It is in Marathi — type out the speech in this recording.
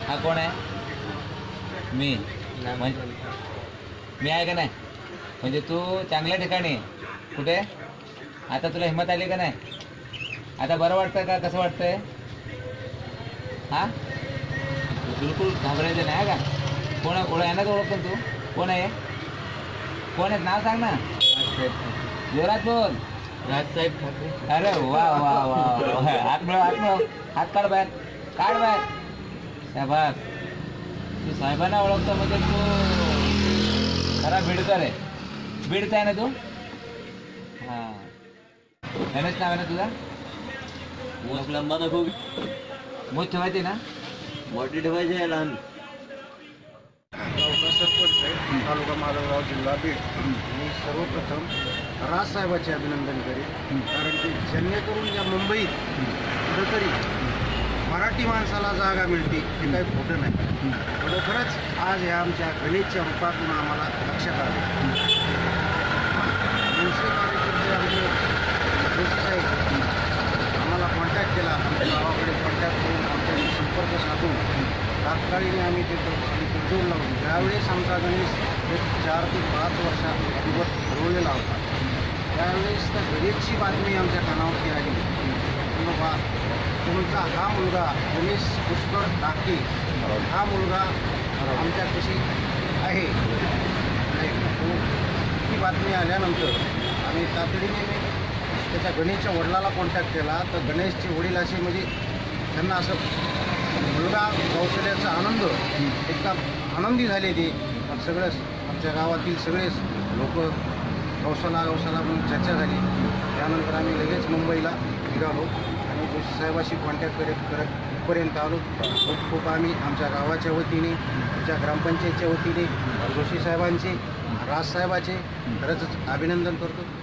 हा कोण आहे? मी मी आहे का नाही? म्हणजे तू चांगल्या ठिकाणी आहे. कुठे? आता तुला हिंमत आली का नाही? आता बरं वाटतं का? कसं वाटतंय? हां, बिलकुल घाबरायचं नाही का? कोण आहे ना? ओळखतो तू? कोण आहे? कोण आहे? नाव सांग ना. जोरात बोल. राजसाहेब ठाकरे. अरे वा वा वा, हात मिळव, हात काढ बाहेर, काढ बाहेर. साहेबात तू साहेबांना ओळखतो म्हणजे तू खरा बीडकर आहे. बीडचा आहे ना तू? हां, गणेश नाव आहे ना तुझा? मोठ लंबा नको, मूठ ठेवायची ना? मोठी ठेवायची आहे लहान. गावचा सरपंच आहे, तालुका माधवगाव, जिल्हा बीड. मी सर्वप्रथम राजसाहेबांचे अभिनंदन करेन, कारण की जेणेकरून या मुंबईत कुठंतरी मराठी माणसाला जागा मिळते हे काही खोटं नाही. खरोखरच आज ह्या आमच्या गणेशच्या रूपातून आम्हाला लक्षात आले. मुळशी कार्यकर्ते आमचे साहेब आम्हाला कॉन्टॅक्ट केला, आमच्या गावाकडे कॉन्टॅक्ट करून आमच्याशी संपर्क साधून तात्काळीने आम्ही ते जोड लावून त्यावेळेस आमचा गणेश एक 4 ते 5 वर्षाअगोदर ठरवलेला होता. त्यावेळेस त्या गणेशची बातमी आमच्या कानावरती आली की बाबा तुमचा हा मुलगा गणेश पुष्कर डाके हा मुलगा आमच्यापाशी आहे. ती बातमी आल्यानंतर आम्ही तातडीने त्याच्या गणेशच्या वडिलाला कॉन्टॅक्ट केला. तर गणेशचे वडील असे म्हणजे त्यांना असं मुलगा कौशल्याचा आनंद एकदम आनंदी झाले. ते सगळंच आमच्या गावातील सगळेच लोक गौशाला म्हणून चर्चा झाली. त्यानंतर आम्ही लगेच मुंबईला निघालो आणि जोशी साहेबाशी कॉन्टॅक्ट करतपर्यंत आलो. खूप आम्ही आमच्या गावाच्या वतीने, आमच्या ग्रामपंचायतच्या वतीने जोशी साहेबांचे, राजसाहेबाचे खरंच अभिनंदन करतो.